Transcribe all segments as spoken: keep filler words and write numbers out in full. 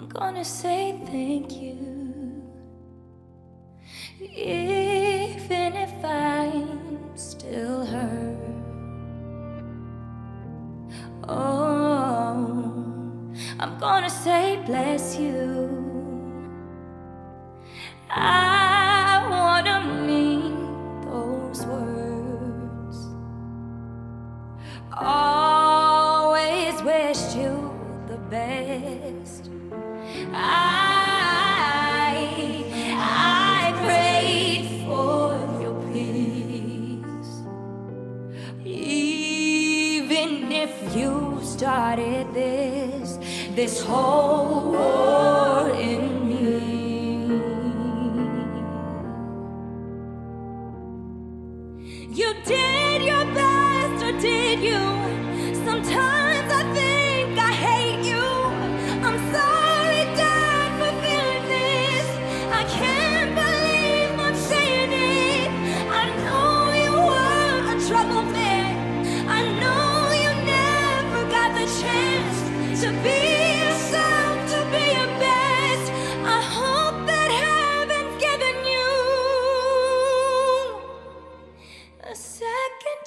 gonna say thank you, even if I'm still hurt. Oh, I'm gonna say bless you. I wanna mean those words. Always wished you the best. I, I prayed for your peace, even if you started this, this whole war in me. You did your best, or did you? Sometimes I think I hate you. I'm sorry, Dad, for feeling this. I can't believe I'm saying it. I know you were a troubled man. I know you never got the chance to be yourself, to be your best. I hope that heaven's given you a second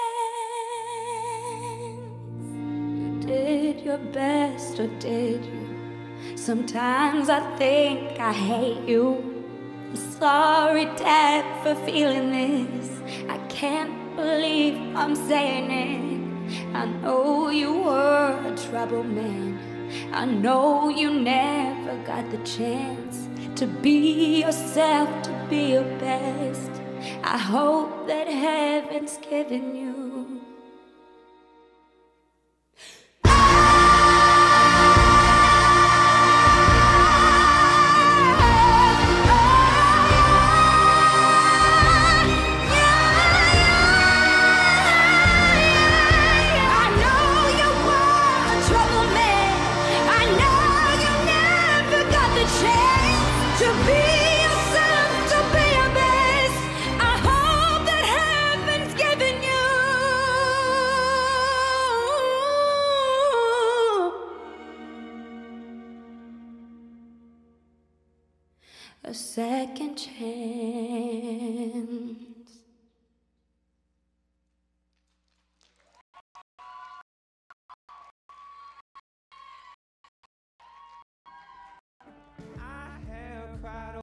chance. You did your best, or did you? Sometimes I think I hate you. I'm sorry, Dad, for feeling this. I can't believe I'm saying it. I know you were a troubled man. I know you never got the chance to be yourself, to be your best. I hope that heaven's given you a second chance.